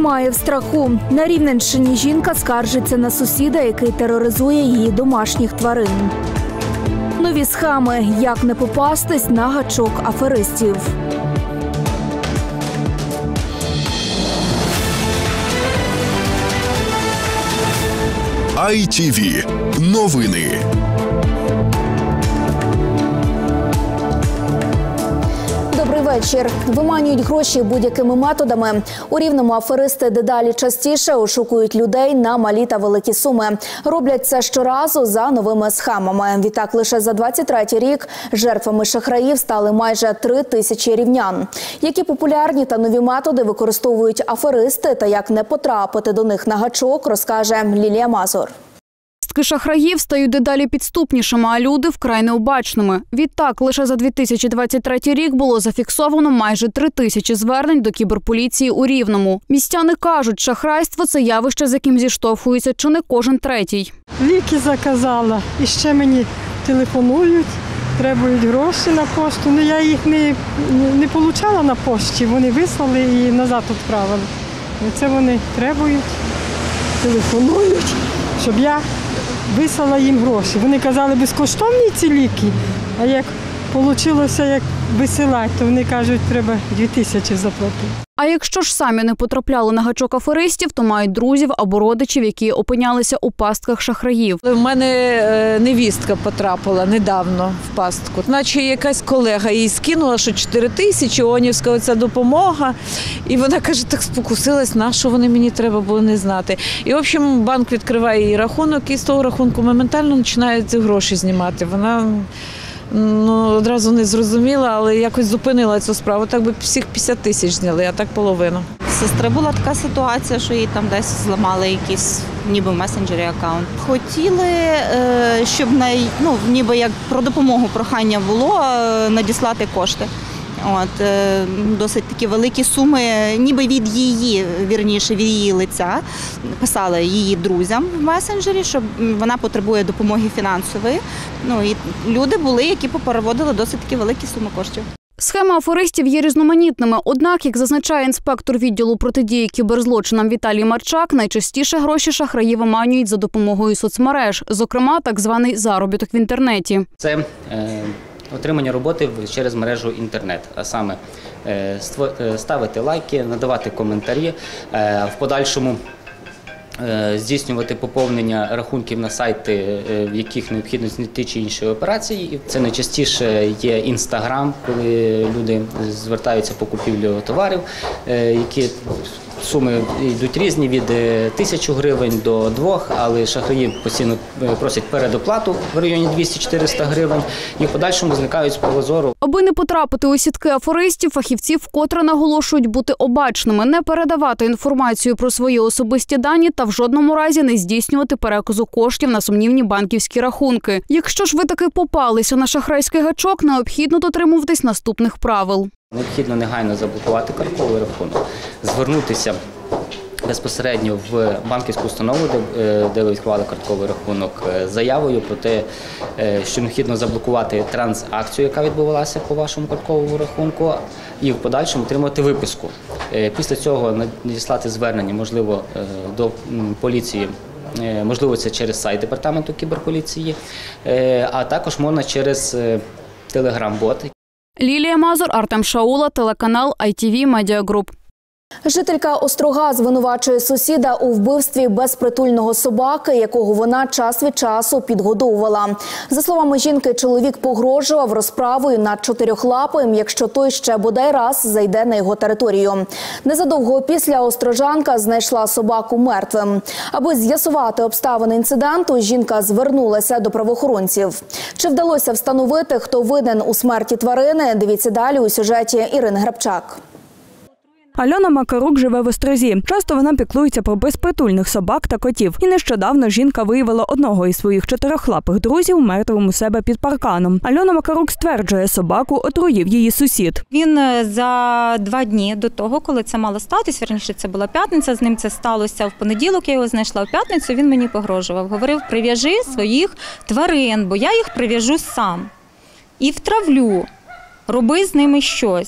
Тримає в страху. На Рівненщині жінка скаржиться на сусіда, який тероризує її домашніх тварин. Нові схеми. Як не попастись на гачок аферистів. ITV. Новини. Добрий вечір. Виманюють гроші будь-якими методами. У Рівному аферисти дедалі частіше ошукують людей на малі та великі суми. Роблять це щоразу за новими схемами. Відтак, лише за 23-й рік жертвами шахраїв стали майже 3 тисячі рівнян. Які популярні та нові методи використовують аферисти та як не потрапити до них на гачок, розкаже Лілія Мазур. Шахраїв стають дедалі підступнішими, а люди вкрай необачними. Відтак, лише за 2023 рік було зафіксовано майже 3 тисячі звернень до кіберполіції у Рівному. Містяни кажуть, шахрайство – це явище, з яким зіштовхується чи не кожен третій. Ліки заказала, і ще мені телефонують, требують гроші на пошту. Ну, я їх не отримала на пошті, вони вислали і назад відправили. Це вони требують, телефонують, щоб я вислала їм гроші. Вони казали, безкоштовні ці ліки, а як вийшло, як висилати, то вони кажуть, треба 2000 заплатити. А якщо ж самі не потрапляли на гачок аферистів, то мають друзів або родичів, які опинялися у пастках шахраїв. У мене невістка потрапила недавно в пастку. Наче якась колега їй скинула, що 4000, ООНівська оця допомога. І вона каже, так спокусилась, на що вони мені треба було не знати. І, в общем, банк відкриває їй рахунок, і з того рахунку моментально починають ці гроші знімати. Вона одразу не зрозуміла, але якось зупинила цю справу. Так би всіх 50 тисяч зняли, а так половину. Сестри була така ситуація, що їй там десь зламали якийсь ніби в месенджері аккаунт. Хотіли, щоб ніби як про допомогу прохання було надіслати кошти. Досить такі великі суми, ніби від її, вірніше, від її лиця. Писали її друзям в месенджері, що вона потребує допомоги фінансової. І люди були, які попереводили досить такі великі суми коштів. Схеми аферистів є різноманітними. Однак, як зазначає інспектор відділу протидії кіберзлочинам Віталій Марчак, найчастіше гроші шахраї виманюють за допомогою соцмереж, зокрема, так званий заробіток в інтернеті. Це отримання роботи через мережу інтернет, а саме ставити лайки, надавати коментарі, в подальшому здійснювати поповнення рахунків на сайти, в яких необхідно знайти чи інші операції. Це найчастіше є Інстаграм, коли люди звертаються по купівлю товарів, які суми йдуть різні, від 1000 гривень до 2, але шахраї постійно просять передоплату в районі 200-400 гривень і в подальшому зникають з поля зору. Аби не потрапити у сітки аферистів, фахівці вкотре наголошують бути обачними, не передавати інформацію про свої особисті дані та в жодному разі не здійснювати переказу коштів на сумнівні банківські рахунки. Якщо ж ви таки попалися на шахрайський гачок, необхідно дотримуватись наступних правил. Необхідно негайно заблокувати картковий рахунок, звернутися безпосередньо в банківську установу, де ви відкривали картковий рахунок, з заявою про те, що необхідно заблокувати транзакцію, яка відбувалася по вашому картковому рахунку, і в подальшому отримати виписку. Після цього надіслати звернення, можливо, до поліції, можливо, це через сайт департаменту кіберполіції, а також можна через телеграм-бот. Лілія Мазур, Артем Шаула, телеканал ITV Media Group. Жителька Острога звинувачує сусіда у вбивстві безпритульного собаки, якого вона час від часу підгодовувала. За словами жінки, чоловік погрожував розправою над 4-лапим, якщо той ще бодай раз зайде на його територію. Незадовго після острожанка знайшла собаку мертвим. Аби з'ясувати обставини інциденту, жінка звернулася до правоохоронців. Чи вдалося встановити, хто винен у смерті тварини, дивіться далі у сюжеті Ірини Грабчак. Альона Макарук живе в Острозі. Часто вона піклується про безпритульних собак та котів. І нещодавно жінка виявила одного із своїх 4-лапих друзів мертвим у себе під парканом. Альона Макарук стверджує, собаку отруїв її сусід. Він за 2 дні до того, коли це мало статись, вірніше, це була п'ятниця, з ним це сталося в понеділок, я його знайшла в п'ятницю, він мені погрожував. Говорив, прив'яжи своїх тварин, бо я їх прив'яжу сам. І втравлю, роби з ними щось.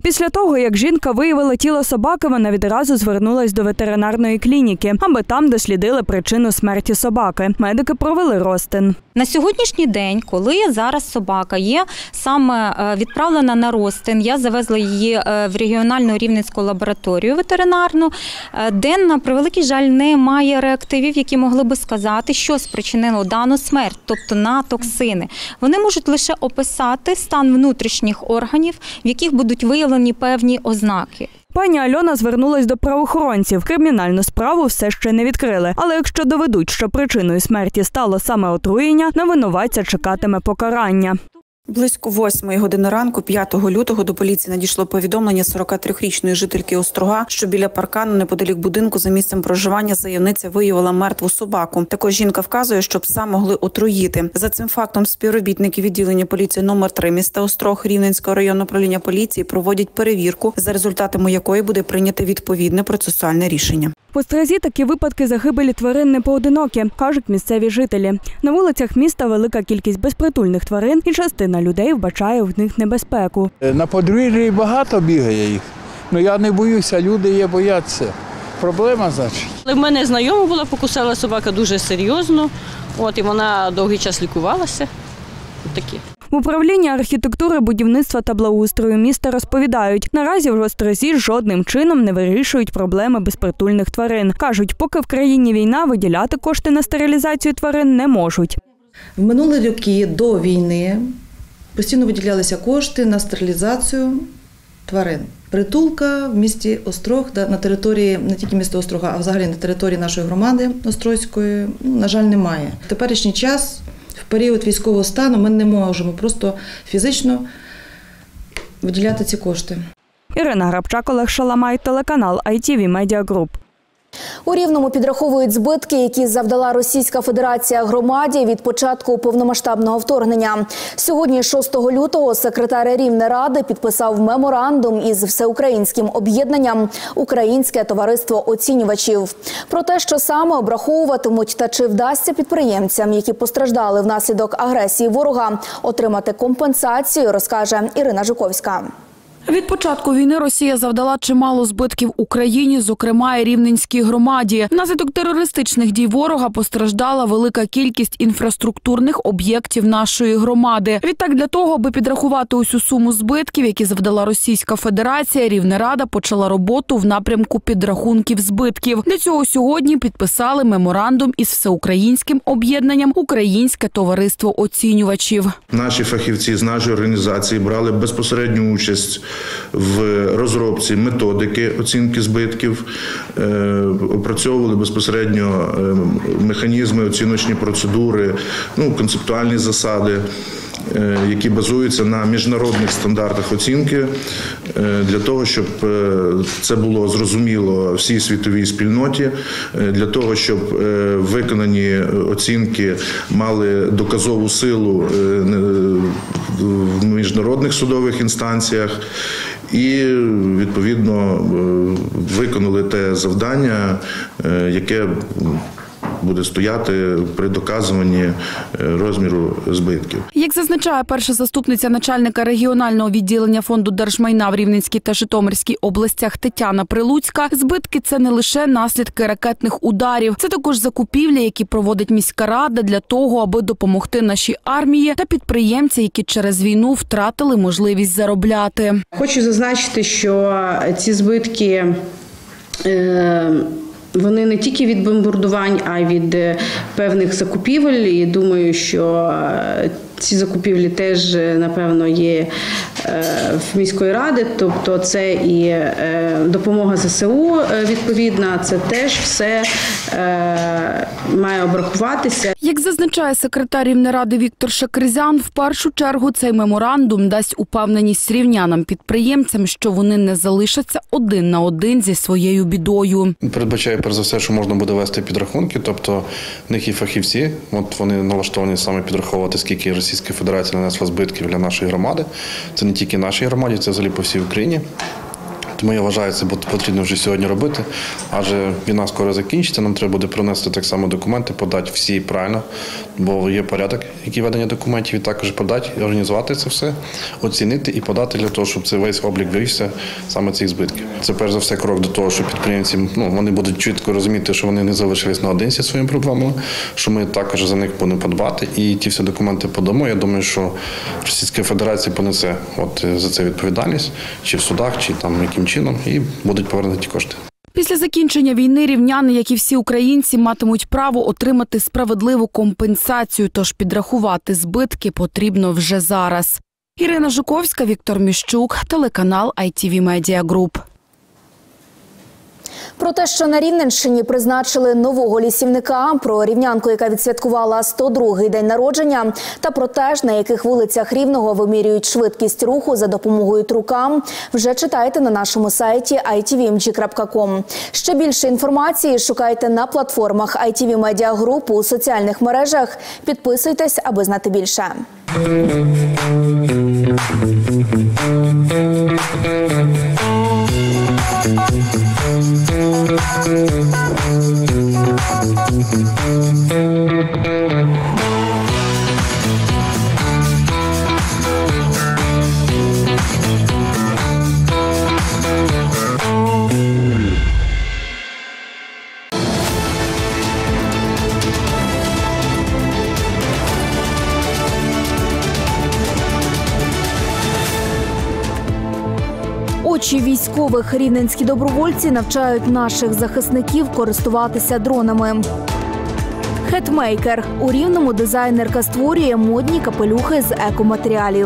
Після того, як жінка виявила тіло собаки, вона відразу звернулась до ветеринарної клініки, аби там дослідили причину смерті собаки. Медики провели розтин. На сьогоднішній день, коли зараз собака є саме відправлена на розтин, я завезла її в регіональну рівненську лабораторію ветеринарну, де, на превеликий жаль, немає реактивів, які могли би сказати, що спричинило дану смерть, тобто на токсини. Вони можуть лише описати стан внутрішніх органів, в яких будуть виявлені певні ознаки. Пані Альона звернулась до правоохоронців. Кримінальну справу все ще не відкрили. Але якщо доведуть, що причиною смерті стало саме отруєння, на винуватця чекатиме покарання. Близько 8 години ранку, 5 лютого, до поліції надійшло повідомлення 43-річної жительки Острога, що біля паркану неподалік будинку за місцем проживання заявниця виявила мертву собаку. Також жінка вказує, що пса могли отруїти. За цим фактом співробітники відділення поліції номер 3 міста Острог Рівненського районного управління поліції проводять перевірку, за результатами якої буде прийнято відповідне процесуальне рішення. В Острозі такі випадки загибелі тварин не поодинокі, кажуть місцеві жителі. На вулицях міста велика кількість безпритульних тварин і частина людей вбачає в них небезпеку. На подвір'ї багато бігає їх, але я не боюся, люди є бояться. Проблема, значить. В мене знайома була, покусала собака дуже серйозно, і вона довгий час лікувалася. Такі. В управлінні архітектури, будівництва та благоустрою міста розповідають, наразі в Острозі жодним чином не вирішують проблеми безпритульних тварин. Кажуть, поки в країні війна, виділяти кошти на стерилізацію тварин не можуть. В минулі роки до війни постійно виділялися кошти на стерилізацію тварин. Притулка в місті Острог, на території не тільки міста Острога, а взагалі на території нашої громади Острозької, на жаль, немає. В теперішній час, в період військового стану, ми не можемо просто фізично виділяти ці кошти. Ірина Грабчак, Олег Шаламай, телеканал ITV Media Group. У Рівному підраховують збитки, які завдала Російська Федерація громаді від початку повномасштабного вторгнення. Сьогодні, 6 лютого, секретар Рівнеради підписав меморандум із всеукраїнським об'єднанням «Українське товариство оцінювачів». Про те, що саме обраховуватимуть та чи вдасться підприємцям, які постраждали внаслідок агресії ворога, отримати компенсацію, розкаже Ірина Жуковська. Від початку війни Росія завдала чимало збитків Україні, зокрема і Рівненській громаді. Внаслідок терористичних дій ворога постраждала велика кількість інфраструктурних об'єктів нашої громади. Відтак, для того, аби підрахувати усю суму збитків, які завдала Російська Федерація, Рівнерада почала роботу в напрямку підрахунків збитків. Для цього сьогодні підписали меморандум із всеукраїнським об'єднанням «Українське товариство оцінювачів». Наші фахівці з нашої організації брали безпосередню участь в розробці методики оцінки збитків, опрацьовували безпосередньо механізми, оціночні процедури, концептуальні засади, які базуються на міжнародних стандартах оцінки, для того, щоб це було зрозуміло всій світовій спільноті, для того, щоб виконані оцінки мали доказову силу в міжнародних судових інстанціях і, відповідно, виконали те завдання, яке буде стояти при доказуванні розміру збитків. Як зазначає перша заступниця начальника регіонального відділення Фонду держмайна в Рівненській та Житомирській областях Тетяна Прилуцька, збитки – це не лише наслідки ракетних ударів. Це також закупівлі, які проводить міська рада для того, аби допомогти нашій армії та підприємці, які через війну втратили можливість заробляти. Хочу зазначити, що ці збитки вони не тільки від бомбардувань, а й від певних закупівель. І думаю, що ці закупівлі теж, напевно, є в міської ради. Тобто це і допомога ЗСУ відповідна, це теж все має обрахуватися. Як зазначає секретар Рівнеради Віктор Шакризян, в першу чергу цей меморандум дасть упевненість рівнянам-підприємцям, що вони не залишаться один на один зі своєю бідою. Передбачає, перш за все, що можна буде вести підрахунки, тобто в них є фахівці, вони налаштовані саме підраховувати, скільки Російська Федерація нанесла збитків для нашої громади. Це не тільки нашій громаді, це взагалі по всій Україні. Тому я вважаю, це потрібно вже сьогодні робити, адже війна скоро закінчиться, нам треба буде принести так само документи, подати всі правильно, бо є порядок, який ведення документів, і також подати, організувати це все, оцінити і подати для того, щоб цей весь облік вивівся саме цих збитків. Це перш за все крок до того, що підприємці, вони будуть чітко розуміти, що вони не залишились наодинці зі своїми проблемами, що ми також за них будемо подбати і ті всі документи подамо. Я думаю, що Російська Федерація понесе за це відповідальність, чи в судах, чи там яким чином, і будуть повернуті кошти. Після закінчення війни рівняни, як і всі українці, матимуть право отримати справедливу компенсацію, тож підрахувати збитки потрібно вже зараз. Ірина Жуковська, Віктор Міщук, телеканал ITV Media Group. Про те, що на Рівненщині призначили нового лісівника, про рівнянку, яка відсвяткувала 102-й день народження, та про те, на яких вулицях Рівного вимірюють швидкість руху за допомогою трукам, вже читайте на нашому сайті itvmg.com. Ще більше інформації шукайте на платформах ITV Media Group у соціальних мережах. Підписуйтесь, аби знати більше. Очі військових. Рівненські добровольці навчають наших захисників користуватися дронами. Хетмейкер. У Рівному дизайнерка створює модні капелюхи з екоматеріалів.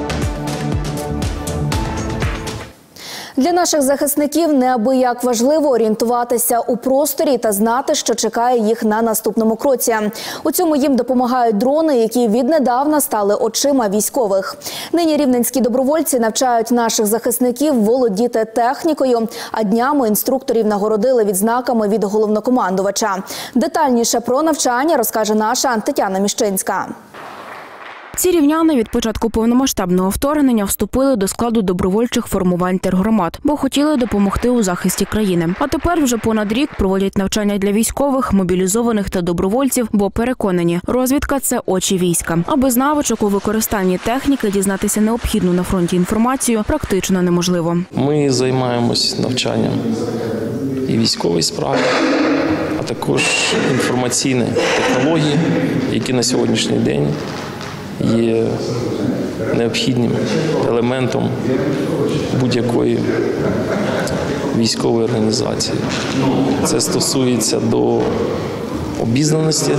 Для наших захисників неабияк важливо орієнтуватися у просторі та знати, що чекає їх на наступному кроці. У цьому їм допомагають дрони, які віднедавна стали очима військових. Нині рівненські добровольці навчають наших захисників володіти технікою, а днями інструкторів нагородили відзнаками від головнокомандувача. Детальніше про навчання розкаже наша Тетяна Міщинська. Ці рівняни від початку повномасштабного вторгнення вступили до складу добровольчих формувань тергромад, бо хотіли допомогти у захисті країни. А тепер вже понад рік проводять навчання для військових, мобілізованих та добровольців, бо переконані, розвідка – це очі війська. А без навичок у використанні техніки дізнатися необхідну на фронті інформацію практично неможливо. Ми займаємось навчанням і військовій справі, а також інформаційні технології, які на сьогоднішній день є необхідним елементом будь-якої військової організації. Це стосується до обізнаності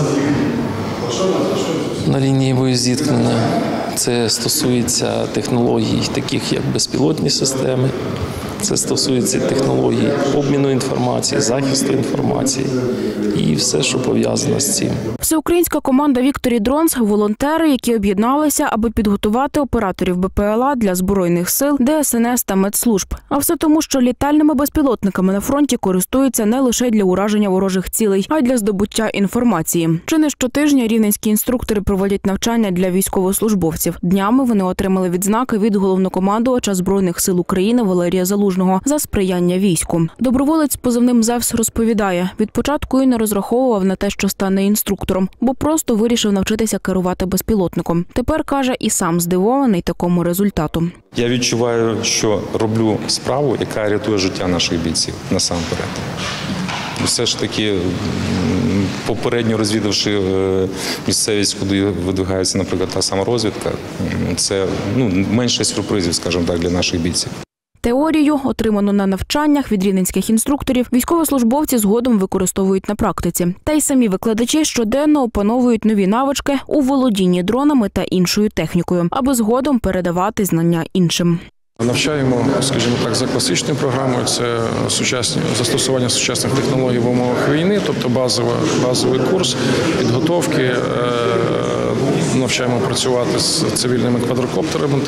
на лінії боєзіткнення, це стосується технологій, таких як безпілотні системи, це стосується технологій обміну інформації, захисту інформації і все, що пов'язано з цим. Всеукраїнська команда «Вікторі Дронс» – волонтери, які об'єдналися, аби підготувати операторів БПЛА для Збройних сил, ДСНС та медслужб. А все тому, що літальними безпілотниками на фронті користуються не лише для ураження ворожих цілей, а й для здобуття інформації. Чи не щотижня рівненські інструктори проводять навчання для військовослужбовців. Днями вони отримали відзнаки від головнокомандувача Збройних сил України Валерія Залужного за сприяння війську. Доброволець з позивним «Зевс» розповідає, від початку і не розраховував на те, що стане інструктором, бо просто вирішив навчитися керувати безпілотником. Тепер, каже, і сам здивований такому результату. Я відчуваю, що роблю справу, яка рятує життя наших бійців насамперед. Все ж таки, попередньо розвідавши місцевість, куди видвигається, наприклад, та сама розвідка, це менше сюрпризів, скажімо так, для наших бійців. Теорію, отриману на навчаннях від рівненських інструкторів, військовослужбовці згодом використовують на практиці. Та й самі викладачі щоденно опановують нові навички у володінні дронами та іншою технікою, аби згодом передавати знання іншим. Навчаємо, скажімо так, за класичною програмою, це застосування сучасних технологій в умовах війни, тобто базовий курс підготовки, навчаємо працювати з цивільними квадрокоптерами,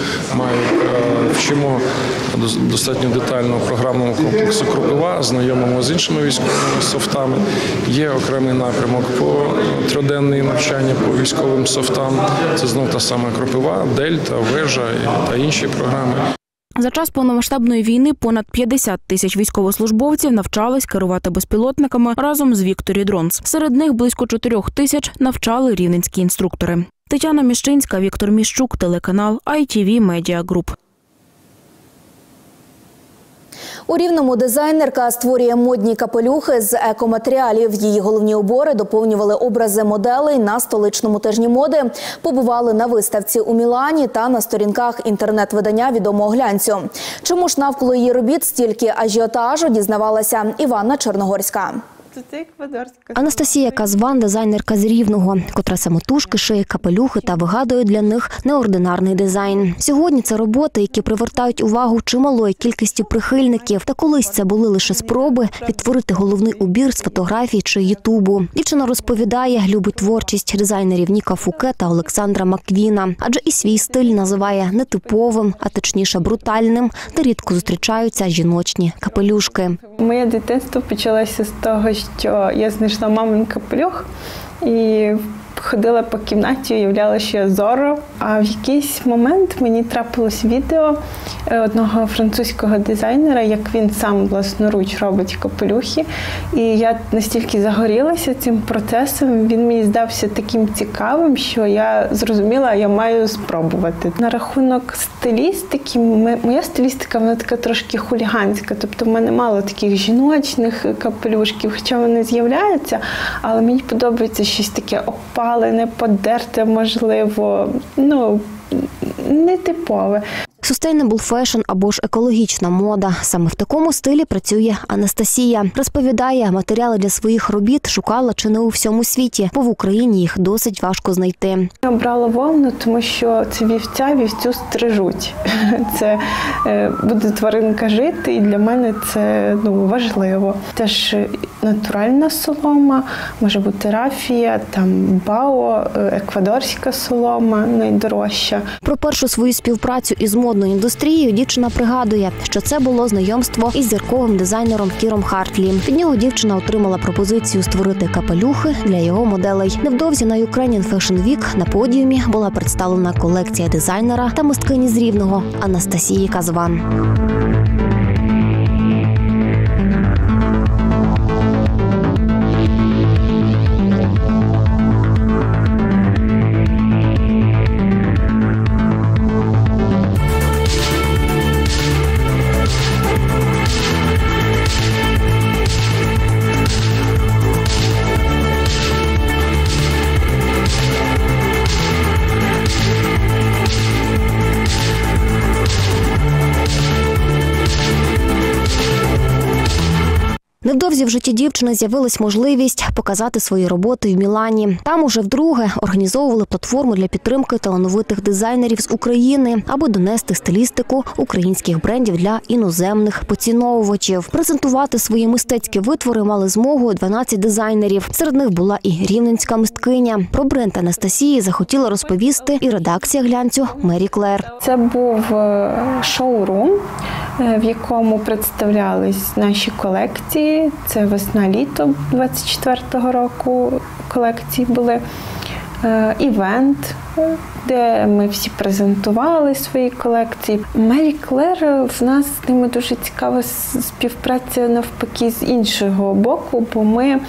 вчимо достатньо детально програмному комплексу «Кропива», знайомимо з іншими військовими софтами. Є окремий напрямок по трьоденне навчання по військовим софтам, це знову та сама «Кропива», «Дельта», «Вежа» та інші програми. За час повномасштабної війни понад 50 тисяч військовослужбовців навчались керувати безпілотниками разом з Victory Drones. Серед них близько 4 тисяч навчали рівненські інструктори. Тетяна Міщинська, Віктор Міщук, телеканал ITV Media Group. У Рівному дизайнерка створює модні капелюхи з екоматеріалів. Її головні убори доповнювали образи моделей на столичному тижні моди, побували на виставці у Мілані та на сторінках інтернет-видання відомого глянцю. Чому ж навколо її робіт стільки ажіотажу, дізнавалася Іванна Чорногорська. Анастасія Казван – дизайнерка з Рівного, котра самотужки шиє капелюхи та вигадує для них неординарний дизайн. Сьогодні це роботи, які привертають увагу чималої кількості прихильників. Та колись це були лише спроби відтворити головний убір з фотографій чи ютубу. Дівчина розповідає, любить творчість дизайнерів Ніка Фуке та Олександра Маквіна. Адже і свій стиль називає нетиповим, а точніше брутальним, де рідко зустрічаються жіночні капелюшки. Моє дитинство почалося з того, що я знайшла мамин капелюх і ходила по кімнаті, уявляла, що я Зорро. А в якийсь момент мені трапилось відео одного французького дизайнера, як він сам власноруч робить капелюхи. І я настільки загорілася цим процесом, він мені здався таким цікавим, що я зрозуміла, я маю спробувати. На рахунок стилістики, моя стилістика, вона така трошки хуліганська, тобто в мене мало таких жіночних капелюшків, хоча вони з'являються, але мені подобається щось таке опалене, подерте, можливо, нетипове. Sustainable fashion або ж екологічна мода. Саме в такому стилі працює Анастасія. Розповідає, матеріали для своїх робіт шукала чи не у всьому світі, бо в Україні їх досить важко знайти. Я обрала вовну, тому що це вівцю стрижуть. Це буде тваринка жити, і для мене це важливо. Теж натуральна солома, може бути рафія, там бао, еквадорська солома найдорожча. Про першу свою співпрацю із модною індустрією дівчина пригадує, що це було знайомство із зірковим дизайнером Кіром Хартлі. Від нього дівчина отримала пропозицію створити капелюхи для його моделей. Невдовзі на Ukrainian Fashion Week на подіумі була представлена колекція дизайнера та мисткині з Рівного Анастасії Казван. Невдовзі в житті дівчини з'явилась можливість показати свої роботи в Мілані. Там уже вдруге організовували платформу для підтримки талановитих дизайнерів з України, аби донести стилістику українських брендів для іноземних поціновувачів. Презентувати свої мистецькі витвори мали змогу 12 дизайнерів. Серед них була і рівненська мисткиня. Про бренд Анастасії захотіла розповісти і редакція глянцю Мері Клер. Це був шоурум, в якому представлялись наші колекції. Це весна-літо 24-го року колекції були. Івент, де ми всі презентували свої колекції. Мері Клер, в нас з ними дуже цікава співпраця навпаки з іншого боку, бо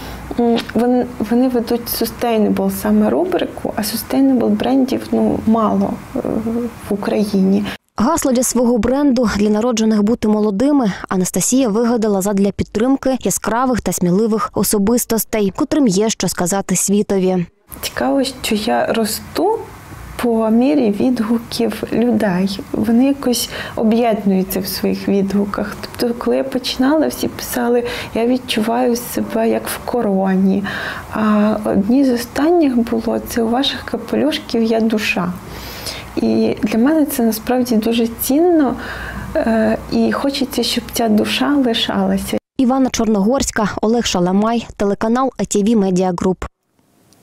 вони ведуть sustainable саме рубрику, а sustainable брендів мало в Україні. Гасло для свого бренду «Для народжених бути молодими» Анастасія вигадала задля підтримки яскравих та сміливих особистостей, котрим є що сказати світові. Цікаво, що я росту по мірі відгуків людей. Вони якось об'єднуються в своїх відгуках. Тобто, коли я починала, всі писали, я відчуваю себе як в короні. А одні з останніх було, це у ваших капелюшків є душа. І для мене це насправді дуже цінно, і хочеться, щоб ця душа лишалася. Іванна Чорногорська, Олег Шаламай, телеканал ITV Media Group.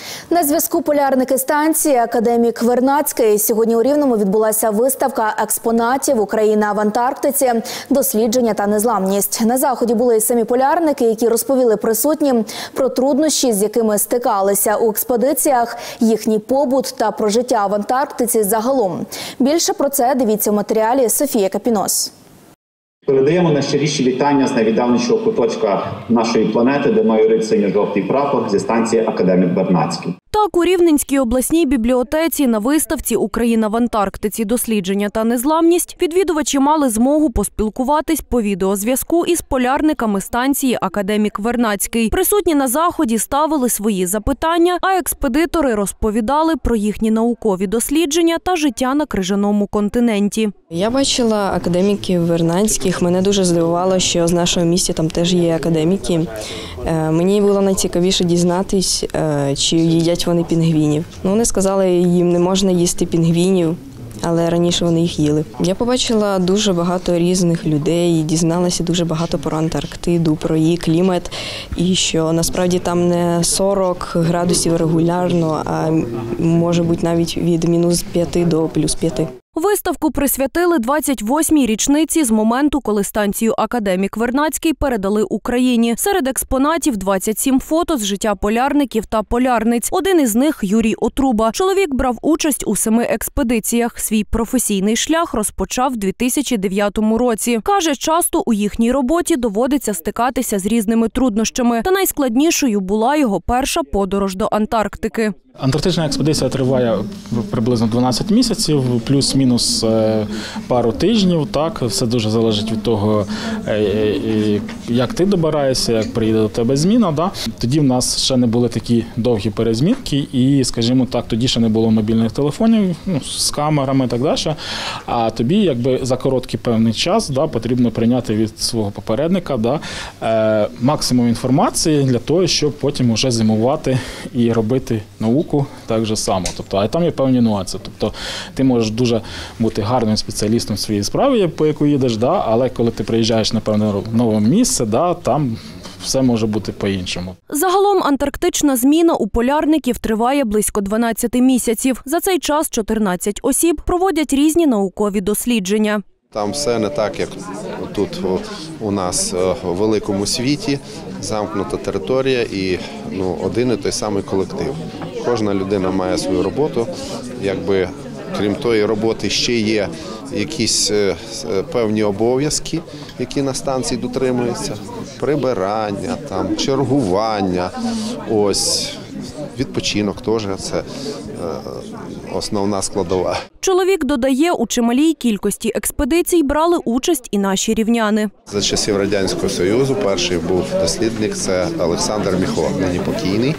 На зв'язку полярники станції «Академік Вернадський». Сьогодні у Рівному відбулася виставка експонатів «Україна в Антарктиці. Дослідження та незламність». На заході були й самі полярники, які розповіли присутнім про труднощі, з якими стикалися у експедиціях, їхній побут та про життя в Антарктиці загалом. Більше про це дивіться у матеріалі Софії Капінос. Передаємо найщиріші вітання з найвіддаленішого куточка нашої планети, де майорить синьо-жовтий прапор зі станції «Академік Вернадський». Так, у Рівненській обласній бібліотеці на виставці «Україна в Антарктиці. Дослідження та незламність» відвідувачі мали змогу поспілкуватись по відеозв'язку із полярниками станції «Академік Вернадський». Присутні на заході ставили свої запитання, а експедитори розповідали про їхні наукові дослідження та життя на крижаному континенті. Я бачила академіків Вернадських. Мене дуже здивувало, що з нашого міста там теж є академіки. Мені було найцікавіше дізнатись, чи їдять вони пінгвінів. Вони сказали, їм не можна їсти пінгвінів, але раніше вони їх їли. Я побачила дуже багато різних людей, дізналася дуже багато про Антарктиду, про її клімат, і що насправді там не 40 градусів регулярно, а може бути навіть від -5 до +5. Виставку присвятили 28-й річниці з моменту, коли станцію «Академік Вернадський» передали Україні. Серед експонатів 27 фото з життя полярників та полярниць. Один із них – Юрій Отруба. Чоловік брав участь у 7 експедиціях. Свій професійний шлях розпочав у 2009 році. Каже, часто у їхній роботі доводиться стикатися з різними труднощами. Та найскладнішою була його перша подорож до Антарктики. Антарктична експедиція триває приблизно 12 місяців, плюс-мінус пару тижнів. Так, все дуже залежить від того, як ти добираєшся, як приїде до тебе зміна. Да? Тоді в нас ще не були такі довгі перезмінки і, скажімо так, тоді ще не було мобільних телефонів з камерами і так далі. А тобі якби за короткий певний час потрібно прийняти від свого попередника максимум інформації для того, щоб потім вже зимувати і робити науку. Так же само. А там є певні нюанси. Ти можеш дуже бути гарним спеціалістом в своїй справі, по яку їдеш, але коли ти приїжджаєш на певне нове місце, там все може бути по-іншому. Загалом антарктична зміна у полярників триває близько 12 місяців. За цей час 14 осіб проводять різні наукові дослідження. Там все не так, як тут у нас у великому світі, замкнута територія і один і той самий колектив. Кожна людина має свою роботу, крім тої роботи ще є якісь певні обов'язки, які на станції дотримуються, прибирання, чергування, відпочинок теж це основна складова. Чоловік додає, у чималій кількості експедицій брали участь і наші рівняни. За часів Радянського Союзу перший був дослідник – це Олександр Міхо, нині покійний.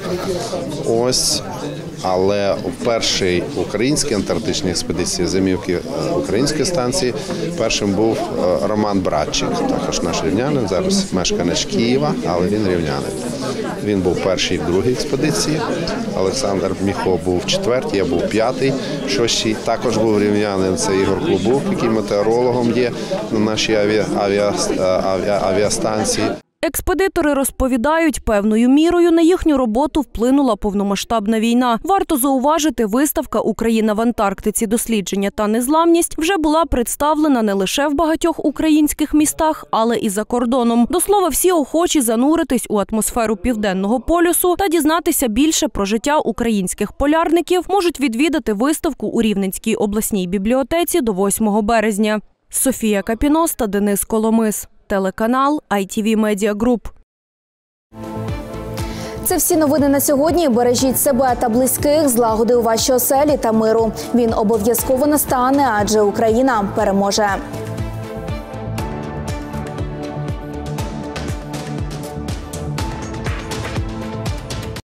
Але в першій українській антарктичній експедиції зимівки української станції першим був Роман Братчик, також наш рівнянин, зараз мешканець Києва, але він рівнянин. Він був перший в другій експедиції, Олександр Міхо був в 4-й, я був 5-й, 6-й, також був рівнянин, це Ігор Клубук, який метеорологом є на нашій авіастанції. Експедитори розповідають, певною мірою на їхню роботу вплинула повномасштабна війна. Варто зауважити, виставка «Україна в Антарктиці. Дослідження та незламність» вже була представлена не лише в багатьох українських містах, але і за кордоном. До слова, всі охочі зануритись у атмосферу Південного полюсу та дізнатися більше про життя українських полярників можуть відвідати виставку у Рівненській обласній бібліотеці до 8 березня. Софія Капінос та Денис Коломис. Телеканал ITV Media Group. Це всі новини на сьогодні. Бережіть себе та близьких, злагоди у вашій оселі та миру. Він обов'язково настане, адже Україна переможе.